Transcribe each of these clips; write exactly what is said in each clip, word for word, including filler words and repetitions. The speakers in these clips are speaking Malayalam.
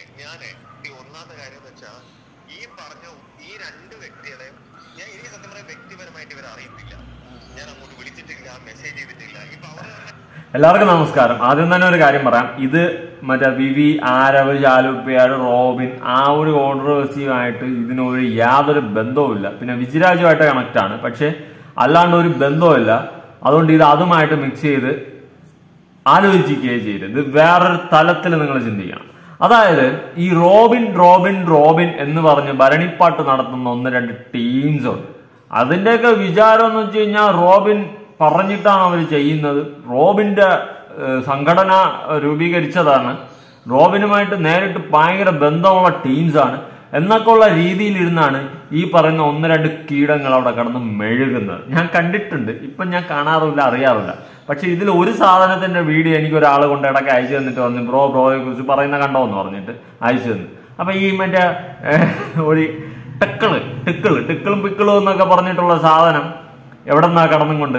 ഞാനേ ഈ ഒന്നാമത്തെ കാര്യം എന്ന് വെച്ചാൽ ഈ പറഞ്ഞ ഈ രണ്ട് വ്യക്തികളെയും ഞാൻ എനിക്ക് സത്യം പറയാൻ വ്യക്തിപരമായിട്ട് ഇവരെ അറിയത്തില്ല. ഞാൻ അങ്ങോട്ട് വിളിച്ചിട്ടില്ല, മെസ്സേജ് ചെയ്തിട്ടില്ല. ഇപ്പൊ അവർ എല്ലാവർക്കും നമസ്കാരം. ആദ്യം തന്നെ ഒരു കാര്യം പറയാം. ഇത് മറ്റേ വിവി, ആരവ്, ചാലുപ്പ്യാർ, റോബിൻ ആ ഒരു കോൺട്രവേഴ്സിയുമായിട്ട് ഇതിനൊരു യാതൊരു ബന്ധവുമില്ല. പിന്നെ വിജിരാജുമായിട്ട് കണക്ട് ആണ്, പക്ഷെ അല്ലാണ്ട് ഒരു ബന്ധവുമില്ല. അതുകൊണ്ട് ഇത് അതുമായിട്ട് മിക്സ് ചെയ്ത് ആലോചിക്കുകയും ചെയ്ത് ഇത് വേറൊരു തലത്തിൽ നിങ്ങൾ ചിന്തിക്കണം. അതായത് ഈ റോബിൻ റോബിൻ റോബിൻ എന്ന് പറഞ്ഞ് ഭരണിപ്പാട്ട് നടത്തുന്ന ഒന്ന് രണ്ട് ടീംസ് ഉണ്ട്. അതിന്റെയൊക്കെ വിചാരം എന്ന് വെച്ച് കഴിഞ്ഞാൽ റോബിൻ പറഞ്ഞിട്ടാണ് അവർ ചെയ്യുന്നത്. റോബിന്റെ സംഘടന രൂപീകരിച്ചതാണ്. റോബിനുമായിട്ട് നേരിട്ട് ഭയങ്കര ബന്ധമുള്ള ടീംസാണ് എന്നൊക്കെ ഉള്ള രീതിയിലിരുന്നാണ് ഈ പറയുന്ന ഒന്ന് രണ്ട് കീടങ്ങൾ അവിടെ കടന്ന് മെഴുകുന്നത്. ഞാൻ കണ്ടിട്ടുണ്ട്, ഇപ്പം ഞാൻ കാണാറില്ല, അറിയാറില്ല. പക്ഷെ ഇതിൽ ഒരു സാധനത്തിന്റെ വീഡിയോ എനിക്ക് ഒരാൾ കൊണ്ട് ഇടയ്ക്ക് അയച്ചു തന്നിട്ട് പറഞ്ഞു, ബ്രോ ബ്രോയെ കുറിച്ച് പറയുന്ന കണ്ടോ എന്ന് പറഞ്ഞിട്ട് അയച്ചു തന്നു. അപ്പൊ ഈ മറ്റേ ഒരു ടെക്കിള് ടിക്കിള് ടിക്കിളും പിക്കിളും എന്നൊക്കെ പറഞ്ഞിട്ടുള്ള സാധനം എവിടെ നിന്നാ കടന്നും കൊണ്ട്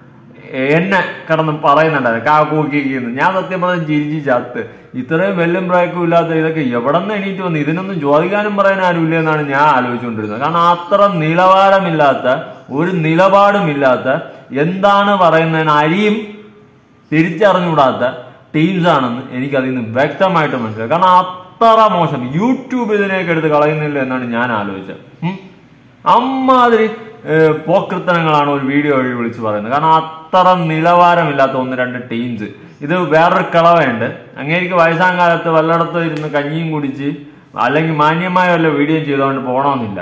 എന്നെ കടന്ന് പറയുന്നുണ്ടായിരുന്നു കാക്കൂക്കിന്ന്. ഞാൻ സത്യം പറഞ്ഞ ചിരിച്ച് ചത്ത്. ഇത്രയും വെല്ലും ബ്രേക്കും ഇല്ലാത്ത ഇതൊക്കെ എവിടെ നിന്ന് എണീറ്റ് വന്നു? ഇതിനൊന്നും ചോദിക്കാനും പറയാൻ ആരുമില്ല എന്നാണ് ഞാൻ ആലോചിച്ചുകൊണ്ടിരുന്നത്. കാരണം അത്ര നിലവാരമില്ലാത്ത, ഒരു നിലപാടുമില്ലാത്ത, എന്താണ് പറയുന്നതിന് അരിയും തിരിച്ചറിഞ്ഞുകൂടാത്ത ടീംസാണെന്ന് എനിക്കതിൽ നിന്ന് വ്യക്തമായിട്ട് മനസ്സിലായി. കാരണം അത്ര മോശം. യൂട്യൂബ് ഇതിനെയൊക്കെ എടുത്ത് കളയുന്നില്ല എന്നാണ് ഞാൻ ആലോചിച്ചത്. അമ്മാതിരി പോക്കൃത്തനങ്ങളാണ് ഒരു വീഡിയോ വഴി വിളിച്ച് പറയുന്നത്. കാരണം അത്ര നിലവാരമില്ലാത്ത ഒന്ന് രണ്ട് ടീംസ്. ഇത് വേറൊരു കളവുണ്ട്. അങ്ങേക്ക് വയസ്സാം കാലത്ത് വല്ലയിടത്തും ഇരുന്ന് കഞ്ഞിയും കുടിച്ച് അല്ലെങ്കിൽ മാന്യമായ വല്ല വീഡിയോ ചെയ്തുകൊണ്ട് പോകണമെന്നില്ല.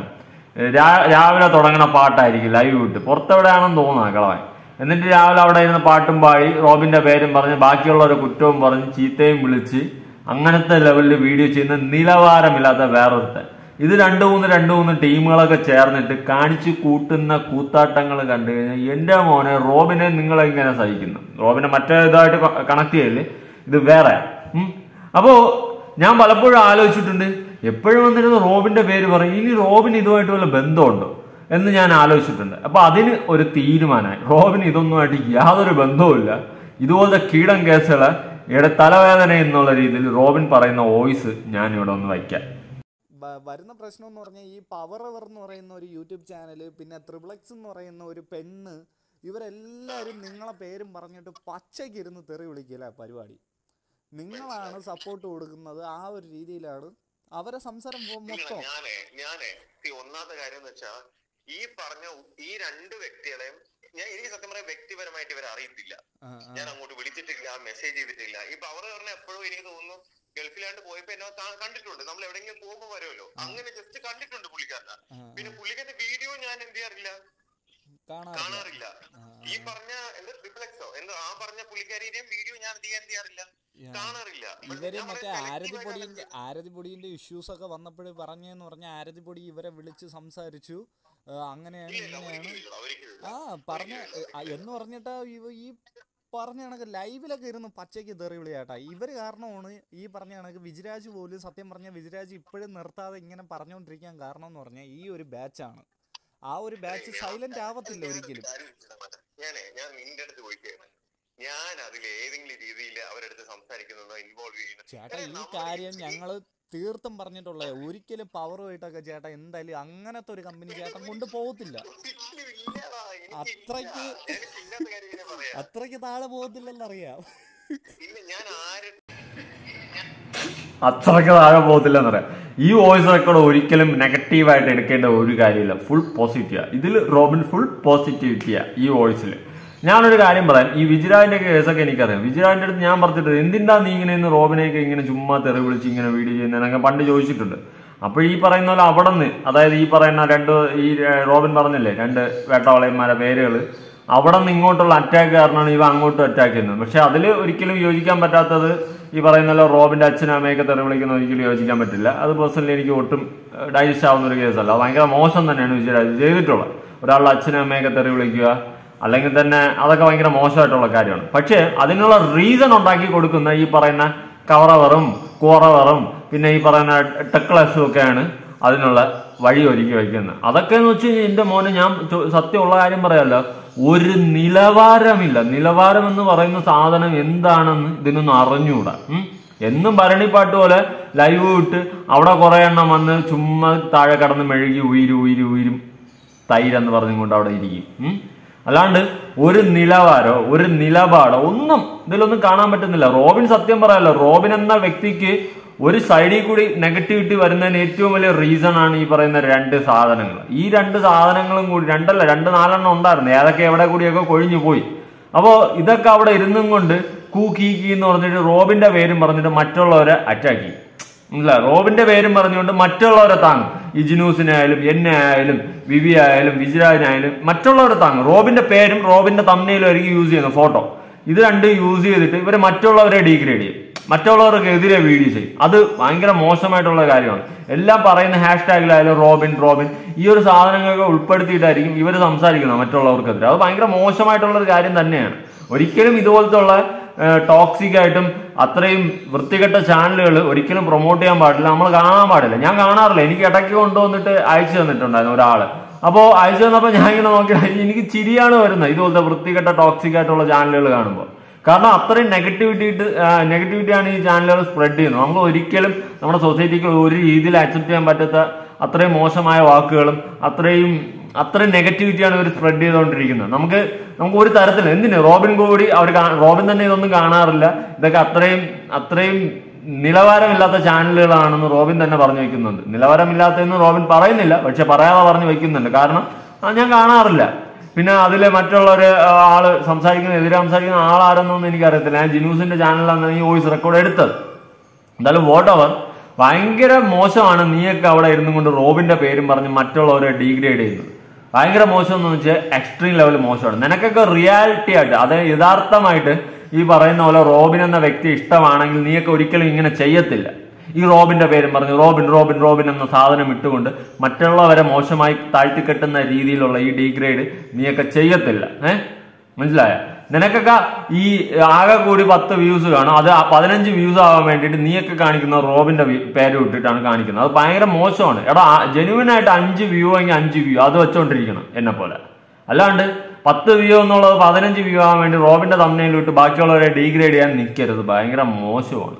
രാവിലെ തുടങ്ങുന്ന പാട്ടായിരിക്കും ലൈവ് വിട്ട്, പുറത്തെവിടെയാണെന്ന് തോന്നുന്നത് കളവാൻ. എന്നിട്ട് രാവിലെ അവിടെ ഇരുന്ന് പാട്ടും പാടി റോബിന്റെ പേരും പറഞ്ഞ് ബാക്കിയുള്ളവരെ കുറ്റവും പറഞ്ഞ് ചീത്തയും വിളിച്ച് അങ്ങനത്തെ ലെവലിൽ വീഡിയോ ചെയ്യുന്ന നിലവാരമില്ലാത്ത വേറൊരുത്തൻ. ഇത് രണ്ടു മൂന്ന് രണ്ടു മൂന്ന് ടീമുകളൊക്കെ ചേർന്നിട്ട് കാണിച്ച് കൂട്ടുന്ന കൂത്താട്ടങ്ങൾ കണ്ടു കഴിഞ്ഞാൽ എന്റെ മോനെ റോബിനെ നിങ്ങളെങ്ങനെ സഹിക്കുന്നു? റോബിനെ മറ്റേ ഇതായിട്ട് കണക്ട് ചെയ്യല്ലേ, ഇത് വേറെ. അപ്പോ ഞാൻ പലപ്പോഴും ആലോചിച്ചിട്ടുണ്ട്, എപ്പോഴും വന്നിരുന്ന റോബിന്റെ പേര് പറയും, ഇനി റോബിന് ഇതുമായിട്ട് വല്ല ബന്ധമുണ്ടോ എന്ന് ഞാൻ ആലോചിച്ചിട്ടുണ്ട്. അപ്പൊ അതിന് ഒരു തീരുമാനമായി. റോബിന് ഇതൊന്നുമായിട്ട് യാതൊരു ബന്ധവുമില്ല. ഇതുപോലത്തെ കീടം കേസുകളെ ഇവിടെ തലവേദന എന്നുള്ള രീതിയിൽ റോബിൻ പറയുന്ന വോയിസ് ഞാൻ ഇവിടെ ഒന്ന് വയ്ക്കാം. വരുന്ന പ്രശ്നം എന്ന് പറഞ്ഞാൽ ഈ പവർ അവർ എന്ന് പറയുന്ന ഒരു യൂട്യൂബ് ചാനൽ, പിന്നെ ത്രിബ്ലക്സ് എന്ന് പറയുന്ന ഒരു പെണ്ണ്, ഇവരെല്ലാവരും നിങ്ങളെ പേരും പറഞ്ഞിട്ട് പച്ചയ്ക്ക് ഇരുന്ന് തെറി വിളിക്കില്ല പരിപാടി. നിങ്ങളാണ് സപ്പോർട്ട് കൊടുക്കുന്നത്. ആ ഒരു രീതിയിലാണ് അവരെ സംസാരം മൊത്തം. ഞാനേ ഞാനേ ഒന്നാമത്തെ കാര്യം എന്ന് വെച്ചാൽ ഈ പറഞ്ഞ ഈ രണ്ട് വ്യക്തികളെയും ഞാൻ എനിക്ക് സത്യം പറയാൻ വ്യക്തിപരമായിട്ട് ഇവരെ അറിയത്തില്ല. ഞാൻ അങ്ങോട്ട് വിളിച്ചിട്ടില്ല, മെസ്സേജ് ചെയ്തിട്ടില്ല. ഈ പവർ പറഞ്ഞ എപ്പോഴും എനിക്ക് തോന്നുന്നു ഗൾഫിലാണ്ട് പോയപ്പോ എന്നെ കണ്ടിട്ടുണ്ട്. നമ്മൾ എവിടെയെങ്കിലും പോകുമ്പോ വരുമല്ലോ, അങ്ങനെ ജസ്റ്റ് കണ്ടിട്ടുണ്ട് പുള്ളിക്കാരനെ. പിന്നെ പുള്ളിക്കാരന്റെ വീഡിയോ ഞാൻ എന്ത് ചെയ്യാറില്ല, കാണാറില്ല. ഈ പറഞ്ഞ എന്താ ട്രിപ്ലക്സോ എന്തോ ആ പറഞ്ഞ പുള്ളിക്കാരിയുടെയും വീഡിയോ ഞാൻ എന്ത് ചെയ്യാറില്ല, കാണാറില്ല. ഇവര് മറ്റേ ആരതിപ്പൊടിന്റെ ആരതിപ്പൊടിന്റെ ഇഷ്യൂസ് ഒക്കെ വന്നപ്പോഴും പറഞ്ഞെന്ന് പറഞ്ഞ ആരതിപ്പൊടി ഇവരെ വിളിച്ച് സംസാരിച്ചു. അങ്ങനെയാണ് ഇങ്ങനെയാണ് ആ പറഞ്ഞ എന്ന് പറഞ്ഞിട്ട് ഈ പറഞ്ഞ കണക്ക് ലൈവിലൊക്കെ ഇരുന്ന് പച്ചയ്ക്ക് തെറി വിളിയാട്ടാ. ഇവര് കാരണമാണ് ഈ പറഞ്ഞ കണക്ക് വിജിരാജ് പോലും സത്യം പറഞ്ഞ വിജിരാജ് ഇപ്പോഴും നിർത്താതെ ഇങ്ങനെ പറഞ്ഞുകൊണ്ടിരിക്കാൻ കാരണം എന്ന് പറഞ്ഞാൽ ഈ ഒരു ബാച്ചാണ്. ആ ഒരു ബാച്ച് സൈലന്റ് ആവത്തില്ല ഒരിക്കലും. ഞാനേ ഞാൻ നിന്റെ അടുത്ത് പോയിട്ടാണ് ഞാൻ അതിൽ ഏതെങ്കിലും രീതിയിൽ അവരടുത്ത് സംസാരിക്കുന്നതോ ഇൻവോൾവ് ചെയ്യുന്നത്. ചേട്ടാ ഈ കാര്യം ഞങ്ങള് തീർത്തും പറഞ്ഞിട്ടുള്ള ഒരിക്കലും പവറുമായിട്ടൊക്കെ ചേട്ടാ എന്തായാലും അങ്ങനത്തെ ഒരു കമ്പനി ചേട്ടൻ കൊണ്ട് പോകത്തില്ല. അത്രയ്ക്ക് അത്രയ്ക്ക് താഴെ പോകത്തില്ലെന്നറിയാം. അത്രയ്ക്ക് താഴെ പോകത്തില്ലെന്നറിയാം. ഈ വോയിസ് റെക്കോർഡ് ഒരിക്കലും നെഗറ്റീവായിട്ട് എടുക്കേണ്ട ഒരു കാര്യമില്ല. ഫുൾ പോസിറ്റീവാ. ഇതിൽ റോബിൻ ഫുൾ പോസിറ്റിവിറ്റിയാ ഈ വോയിസിൽ. ഞാനൊരു കാര്യം പറയാം. ഈ വിജിരാജിന്റെ കേസൊക്കെ എനിക്കറിയാം. വിജിരാജിന്റെ അടുത്ത് ഞാൻ പറഞ്ഞിട്ട് എന്തിനാ നീ ഇങ്ങനെ ഇന്ന് റോബിനെയൊക്കെ ഇങ്ങനെ ചുമ്മാ തെറി വിളിച്ച് ഇങ്ങനെ വീഡിയോ ചെയ്യുന്നതിനൊക്കെ പണ്ട് ചോദിച്ചിട്ടുണ്ട്. അപ്പൊ ഈ പറയുന്ന പോലെ അവിടെ നിന്ന്, അതായത് ഈ പറയുന്ന രണ്ട് ഈ റോബിൻ പറഞ്ഞില്ലേ രണ്ട് വേട്ടവാളയന്മാരെ പേരുകൾ, അവിടെ നിന്ന് ഇങ്ങോട്ടുള്ള അറ്റാക്ക് കാരണമാണ് ഇവ അങ്ങോട്ടും അറ്റാക്ക് ചെയ്യുന്നത്. പക്ഷെ അതിൽ ഒരിക്കലും യോജിക്കാൻ പറ്റാത്തത് ഈ പറയുന്ന പോലെ റോബിന്റെ അച്ഛനും അമ്മയൊക്കെ തെറി വിളിക്കുന്ന ഒരിക്കലും യോജിക്കാൻ പറ്റില്ല. അത് പേഴ്സണലി എനിക്ക് ഒട്ടും ഡൈജസ്റ്റ് ആവുന്ന ഒരു കേസല്ല. അത് ഭയങ്കര മോശം തന്നെയാണ് വിജയരാജ് ചെയ്തിട്ടുള്ളത്. ഒരാളുടെ അച്ഛനും അമ്മയൊക്കെ തെറി വിളിക്കുക അല്ലെങ്കിൽ തന്നെ അതൊക്കെ ഭയങ്കര മോശമായിട്ടുള്ള കാര്യമാണ്. പക്ഷെ അതിനുള്ള റീസൺ ഉണ്ടാക്കി കൊടുക്കുന്ന ഈ പറയുന്ന കവറവറും കൂറവറും പിന്നെ ഈ പറയുന്ന ടെക്ലസും ഒക്കെയാണ് അതിനുള്ള വഴി ഒരുക്കി വയ്ക്കുന്നത്. അതൊക്കെ എന്ന് വെച്ച് കഴിഞ്ഞാൽ എന്റെ മോനെ ഞാൻ സത്യമുള്ള കാര്യം പറയാമല്ലോ, ഒരു നിലവാരമില്ല. നിലവാരം എന്ന് പറയുന്ന സാധനം എന്താണെന്ന് ഇതിനൊന്നും അറിഞ്ഞുകൂടാ. എന്നും ഭരണിപ്പാട്ട് പോലെ ലൈവ് വിട്ട് അവിടെ കുറെ എണ്ണം വന്ന് ചുമ്മാ താഴെ കടന്ന് മെഴുകി ഉയിരും ഉയിരും ഉയിരും തൈരെന്ന് പറഞ്ഞുകൊണ്ട് അവിടെ ഇരിക്കും. അല്ലാണ്ട് ഒരു നിലവാരോ ഒരു നിലപാടോ ഒന്നും ഇതിലൊന്നും കാണാൻ പറ്റുന്നില്ല. റോബിൻ സത്യം പറയാലോ, റോബിൻ എന്ന വ്യക്തിക്ക് ഒരു സൈഡിൽ കൂടി നെഗറ്റിവിറ്റി വരുന്നതിന് ഏറ്റവും വലിയ റീസൺ ആണ് ഈ പറയുന്ന രണ്ട് സാധനങ്ങൾ. ഈ രണ്ട് സാധനങ്ങളും കൂടി രണ്ടല്ല രണ്ട് നാലെണ്ണം ഉണ്ടായിരുന്നു, ഏതൊക്കെ എവിടെ കൂടിയൊക്കെ കൊഴിഞ്ഞു പോയി. അപ്പോ ഇതൊക്കെ അവിടെ ഇരുന്നും കൊണ്ട് കൂ കീ കീ എന്ന് പറഞ്ഞിട്ട് റോബിന്റെ പേരും പറഞ്ഞിട്ട് മറ്റുള്ളവരെ അറ്റാക്ക് ചെയ്യും. ഇല്ല, റോബിന്റെ പേരും പറഞ്ഞുകൊണ്ട് മറ്റുള്ളവരെ താങ്ങും. ഈ ജിനൂസിനെ ആയാലും എന്നെ ആയാലും വിവി ആയാലും വിജിരാജിനായാലും മറ്റുള്ളവരെ താങ്ങും. റോബിന്റെ പേരും റോബിന്റെ തമ്മിലും ആയിരിക്കും യൂസ് ചെയ്യുന്ന ഫോട്ടോ. ഇത് രണ്ടും യൂസ് ചെയ്തിട്ട് ഇവര് മറ്റുള്ളവരെ ഡീഗ്രേഡ് ചെയ്യും, മറ്റുള്ളവർക്കെതിരെ വീഡിയോ ചെയ്യും. അത് ഭയങ്കര മോശമായിട്ടുള്ള കാര്യമാണ്. എല്ലാം പറയുന്ന ഹാഷ് ടാഗിലായാലും റോബിൻ റോബിൻ ഈ ഒരു സാധനങ്ങളൊക്കെ ഉൾപ്പെടുത്തിയിട്ടായിരിക്കും ഇവർ സംസാരിക്കുന്നത് മറ്റുള്ളവർക്കെതിരെ. അത് ഭയങ്കര മോശമായിട്ടുള്ള ഒരു കാര്യം തന്നെയാണ്. ഒരിക്കലും ഇതുപോലത്തെ ഉള്ള ടോക്സിക് ആയിട്ടും അത്രയും വൃത്തികെട്ട ചാനലുകൾ ഒരിക്കലും പ്രൊമോട്ട് ചെയ്യാൻ പാടില്ല, നമ്മൾ കാണാൻ പാടില്ല. ഞാൻ കാണാറില്ല. എനിക്ക് ഇടയ്ക്ക് കൊണ്ടുവന്നിട്ട് അയച്ചു തന്നിട്ടുണ്ടായിരുന്നു ഒരാള്. അപ്പോൾ അയച്ചു തന്നപ്പോൾ ഞാൻ ഇങ്ങനെ നോക്കി എനിക്ക് ചിരിയാണ് വരുന്നത് ഇതുപോലത്തെ വൃത്തികെട്ട ടോക്സിക് ആയിട്ടുള്ള ചാനലുകൾ കാണുമ്പോൾ. കാരണം അത്രയും നെഗറ്റിവിറ്റി നെഗറ്റിവിറ്റിയാണ് ഈ ചാനലുകൾ സ്പ്രെഡ് ചെയ്യുന്നത്. നമുക്ക് ഒരിക്കലും നമ്മുടെ സൊസൈറ്റിക്ക് ഒരു രീതിയിൽ അക്സെപ്റ്റ് ചെയ്യാൻ പറ്റാത്ത അത്രയും മോശമായ വാക്കുകളും അത്രയും അത്രയും നെഗറ്റിവിറ്റിയാണ് ഇവർ സ്പ്രെഡ് ചെയ്തുകൊണ്ടിരിക്കുന്നത്. നമുക്ക് നമുക്ക് ഒരു തരത്തിൽ എന്തിന് റോബിൻ കൂടി അവർ റോബിൻ തന്നെ ഇതൊന്നും കാണാറില്ല. ഇതൊക്കെ അത്രയും അത്രയും നിലവാരമില്ലാത്ത ചാനലുകളാണെന്ന് റോബിൻ തന്നെ പറഞ്ഞു വെക്കുന്നുണ്ട്. നിലവാരമില്ലാത്തതെന്ന് റോബിൻ പറയുന്നില്ല, പക്ഷെ പറയാതെ പറഞ്ഞു വെക്കുന്നുണ്ട്. കാരണം ഞാൻ കാണാറില്ല. പിന്നെ അതിലെ മറ്റുള്ളൊരു ആള് സംസാരിക്കുന്ന എതിരെ സംസാരിക്കുന്ന ആളാരെന്നൊന്നും എനിക്കറിയത്തില്ല. ഞാൻ ജിനൂസിന്റെ ചാനലിലാണ് ഈ വോയിസ് റെക്കോർഡ് എടുത്തത്. എന്തായാലും വോട്ട് അവർ ഭയങ്കര മോശമാണ്. നീയൊക്കെ അവിടെ ഇരുന്നും കൊണ്ട് റോബിന്റെ പേരും പറഞ്ഞ് മറ്റുള്ളവരെ ഡീഗ്രേഡ് ചെയ്യുന്നത് ഭയങ്കര മോശം എന്ന് വെച്ചാൽ എക്സ്ട്രീം ലെവൽ മോശമാണ്. നിനക്കൊക്കെ റിയാലിറ്റി ആയിട്ട് അതായത് യഥാർത്ഥമായിട്ട് ഈ പറയുന്ന പോലെ റോബിൻ എന്ന വ്യക്തി ഇഷ്ടമാണെങ്കിൽ നീയൊക്കെ ഒരിക്കലും ഇങ്ങനെ ചെയ്യത്തില്ല. ഈ റോബിന്റെ പേരും പറഞ്ഞ് റോബിൻ റോബിൻ റോബിൻ എന്ന സാധനം ഇട്ടുകൊണ്ട് മറ്റുള്ളവരെ മോശമായി താഴ്ത്തിക്കെട്ടുന്ന രീതിയിലുള്ള ഈ ഡീഗ്രേഡ് നീയൊക്കെ ചെയ്യത്തില്ല. ഏഹ് മനസ്സിലായ? നിനക്കൊക്കെ ഈ ആകെ കൂടി പത്ത് വ്യൂസ് കാണും, അത് പതിനഞ്ച് വ്യൂസ് ആവാൻ വേണ്ടിയിട്ട് നീയൊക്കെ കാണിക്കുന്ന റോബിന്റെ പേര് ഇട്ടിട്ടാണ് കാണിക്കുന്നത്. അത് ഭയങ്കര മോശമാണ്. എടാ ജെന്യുവൻ ആയിട്ട് അഞ്ച് വ്യൂ എങ്കിൽ അഞ്ച് വ്യൂ അത് വെച്ചോണ്ടിരിക്കണം എന്നെ പോലെ. അല്ലാണ്ട് പത്ത് വ്യൂ എന്നുള്ളത് പതിനഞ്ച് വ്യൂ ആവാൻ വേണ്ടി റോബിന്റെ തമ്മിലിട്ട് ബാക്കിയുള്ളവരെ ഡീഗ്രേഡ് ചെയ്യാൻ നിൽക്കരുത്. ഭയങ്കര മോശമാണ്,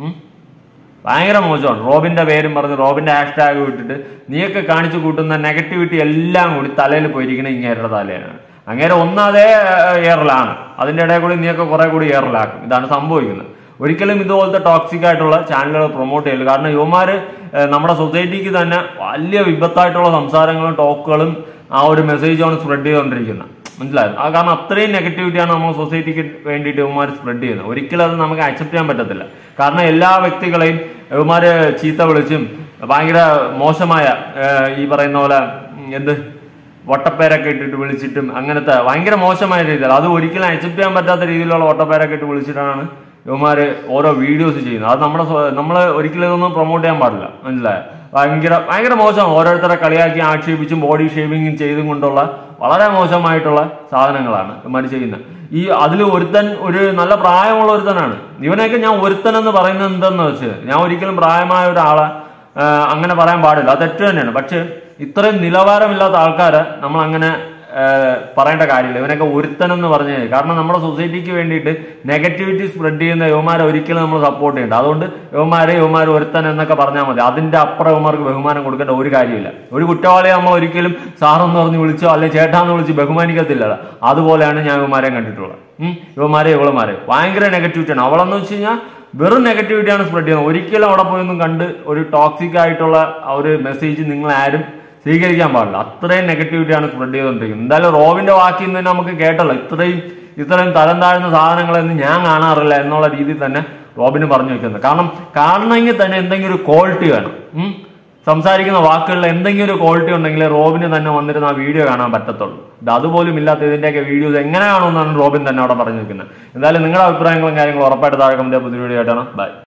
ഭയങ്കര മോശമാണ്. റോബിന്റെ പേരും പറഞ്ഞ് റോബിന്റെ ഹാഷ് ടാഗ് വിട്ടിട്ട് നീയൊക്കെ കാണിച്ചു കൂട്ടുന്ന നെഗറ്റിവിറ്റി എല്ലാം കൂടി തലയിൽ പോയിരിക്കണം ഇങ്ങേരുടെ തലയിലാണ്. അങ്ങേരെ ഒന്നാതെ എയറിലാണ്, അതിന്റെ ഇടയിൽ കൂടി നീയൊക്കെ കുറെ കൂടി എയറിലാക്കും. ഇതാണ് സംഭവിക്കുന്നത്. ഒരിക്കലും ഇതുപോലത്തെ ടോക്സിക് ആയിട്ടുള്ള ചാനലുകൾ പ്രൊമോട്ട് ചെയ്യില്ല. കാരണം യുവമാര് നമ്മുടെ സൊസൈറ്റിക്ക് തന്നെ വലിയ വിപത്തായിട്ടുള്ള സംസാരങ്ങളും ടോക്കുകളും ആ ഒരു മെസ്സേജാണ് സ്പ്രെഡ് ചെയ്തുകൊണ്ടിരിക്കുന്നത്. മനസ്സിലായത്? ആ കാരണം അത്രയും നെഗറ്റിവിറ്റിയാണ് നമ്മൾ സൊസൈറ്റിക്ക് വേണ്ടിയിട്ട് യുവമാർ സ്പ്രെഡ് ചെയ്യുന്നത്. ഒരിക്കലും അത് നമുക്ക് അക്സെപ്റ്റ് ചെയ്യാൻ പറ്റത്തില്ല. കാരണം എല്ലാ വ്യക്തികളെയും യുവമാര് ചീത്ത വിളിച്ചും ഭയങ്കര മോശമായ ഈ പറയുന്ന പോലെ എന്ത് വട്ടപ്പേരൊക്കെ ഇട്ടിട്ട് വിളിച്ചിട്ടും അങ്ങനത്തെ ഭയങ്കര മോശമായ രീതിയിൽ അത് ഒരിക്കലും അക്സെപ്റ്റ് ചെയ്യാൻ പറ്റാത്ത രീതിയിലുള്ള വട്ടപ്പേരൊക്കെ ഇട്ട് വിളിച്ചിട്ടാണ് യുവമാര് ഓരോ വീഡിയോസ് ചെയ്യുന്നത്. അത് നമ്മുടെ നമ്മൾ ഒരിക്കലും ഇതൊന്നും പ്രൊമോട്ട് ചെയ്യാൻ പാടില്ല. മനസ്സിലായോ? ഭയങ്കര ഭയങ്കര മോശമാണ്. ഓരോരുത്തരെ കളിയാക്കി ആക്ഷേപിച്ചും ബോഡി ഷേവിങ്ങും ചെയ്തും കൊണ്ടുള്ള വളരെ മോശമായിട്ടുള്ള സാധനങ്ങളാണ് ഇവന്മാർ ചെയ്യുന്നത്. ഈ അതിൽ ഒരുത്തൻ ഒരു നല്ല പ്രായമുള്ള ഒരുത്തനാണ്. ഇവനെയൊക്കെ ഞാൻ ഒരുത്തൻ എന്ന് പറയുന്നത് എന്തെന്ന് വെച്ച് ഞാൻ ഒരിക്കലും പ്രായമായ ഒരാളെ അങ്ങനെ പറയാൻ പാടില്ല, അത് തെറ്റ് തന്നെയാണ്. പക്ഷെ ഇത്രയും നിലവാരമില്ലാത്ത ആൾക്കാരെ നമ്മൾ അങ്ങനെ പറയേണ്ട കാര്യമില്ല. ഇവനൊക്കെ ഒരുത്തൻ എന്ന് പറഞ്ഞു. കാരണം നമ്മുടെ സൊസൈറ്റിക്ക് വേണ്ടിയിട്ട് നെഗറ്റിവിറ്റി സ്പ്രെഡ് ചെയ്യുന്ന യുവമാരെ ഒരിക്കലും നമ്മൾ സപ്പോർട്ട് ചെയ്യേണ്ട. അതുകൊണ്ട് യുവമാരെ യുവമാർ ഒരുത്തൻ എന്നൊക്കെ പറഞ്ഞാൽ മതി. അതിന്റെ അപ്പുറം യുവമാർക്ക് ബഹുമാനം കൊടുക്കേണ്ട ഒരു കാര്യമില്ല. ഒരു കുറ്റവാളിയെ നമ്മൾ ഒരിക്കലും സാറെന്ന് പറഞ്ഞ് വിളിച്ചോ അല്ലെങ്കിൽ ചേട്ടാന്ന് വിളിച്ച് ബഹുമാനിക്കത്തില്ല. അതുപോലെയാണ് ഞാൻ യുവമാരെ കണ്ടിട്ടുള്ളത്. ഉം യുവമാരെ യുവളമാരെ ഭയങ്കര നെഗറ്റിവിറ്റിയാണ്. അവളെന്ന് വെച്ച് കഴിഞ്ഞാൽ വെറും നെഗറ്റിവിറ്റിയാണ് സ്പ്രെഡ് ചെയ്യുന്നത്. ഒരിക്കലും അവിടെ പോയൊന്നും കണ്ട് ഒരു ടോക്സിക് ആയിട്ടുള്ള ഒരു മെസ്സേജ് നിങ്ങൾ ആരും സ്വീകരിക്കാൻ പാടില്ല. അത്രയും നെഗറ്റിവിറ്റിയാണ് സ്പ്രെഡ് ചെയ്തുകൊണ്ടിരിക്കുന്നത്. എന്തായാലും റോബിന്റെ വാക്കിൽ നിന്ന് നമുക്ക് കേട്ടല്ലോ ഇത്രയും ഇത്രയും തരം താഴ്ന്ന സാധനങ്ങളൊന്നും ഞാൻ കാണാറില്ല എന്നുള്ള രീതിയിൽ തന്നെ റോബിന് പറഞ്ഞു വെക്കുന്നത്. കാരണം കാണണമെങ്കിൽ തന്നെ എന്തെങ്കിലും ഒരു ക്വാളിറ്റി വേണം. ഉം സംസാരിക്കുന്ന വാക്കുകളിൽ എന്തെങ്കിലും ഒരു ക്വാളിറ്റി ഉണ്ടെങ്കിൽ റോബിന് തന്നെ വന്നിരുന്ന ആ വീഡിയോ കാണാൻ പറ്റത്തുള്ളൂ. ഇത് അതുപോലും ഇല്ലാത്ത ഇതിന്റെയൊക്കെ വീഡിയോസ് എങ്ങനെ കാണുമെന്നാണ് റോബിൻ തന്നെ അവിടെ പറഞ്ഞു വെക്കുന്നത്. എന്തായാലും നിങ്ങളുടെ അഭിപ്രായങ്ങളും കാര്യങ്ങളും ഉറപ്പായിട്ട് താഴെ കമന്റ് പുതിയ വീഡിയോ ആയിട്ടാണ്. ബൈ.